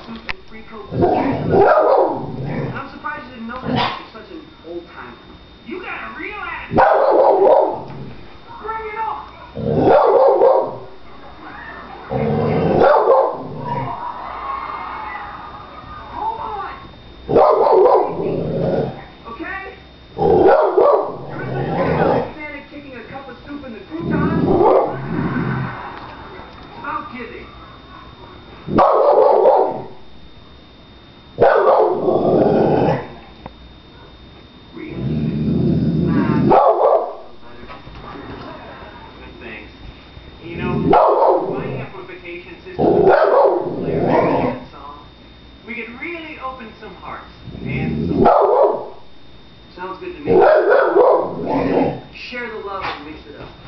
suit and free coat. I'm surprised you didn't know that. You're such an old timer. You got a real attitude. Bring it on. Hold on. Okay? Standing kicking a cup of soup in the croutons? It's about giving. Thanks. You know, my amplification system song, we could really open some hearts and some. Sounds good to me. Share the love and mix it up.